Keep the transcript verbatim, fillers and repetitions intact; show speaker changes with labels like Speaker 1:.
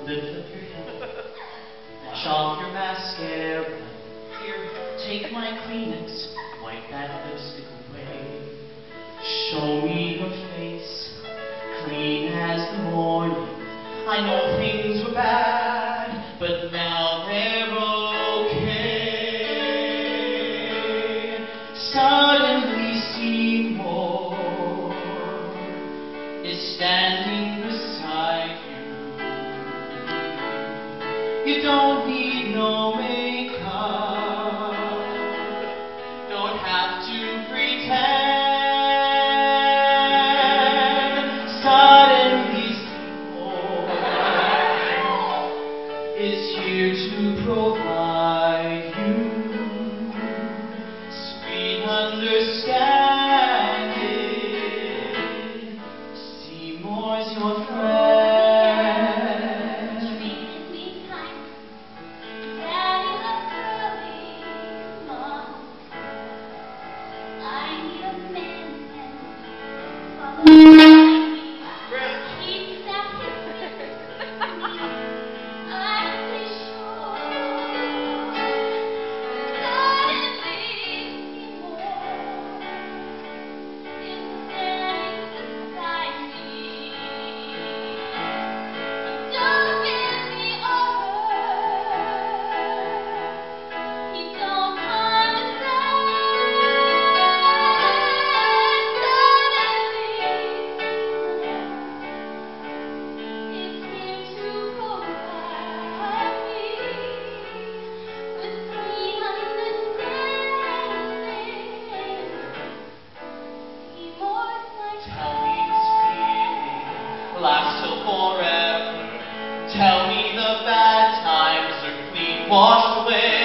Speaker 1: Lift up your head, wash off your mascara. Here, take my Kleenex, wipe that lipstick away. Show me your face, clean as the morning. I know things were bad, but now they're okay. Suddenly Seymour is standing beside you. You don't need no makeup, don't have to pretend. Suddenly Seymour is here to provide you sweet understanding. Seymour's your friend.
Speaker 2: Treated me kind, Daddy loves early, Mom. I need a man and follow me. Keeps out his business. I'm pretty sure. Suddenly Seymour is standing beside me. Don't give me over. He don't condescend. Suddenly is here to provide me with sweet understanding. Seymour's my
Speaker 1: Tell me this feeling lasts till forever. Tell me the bad times are clean washed away.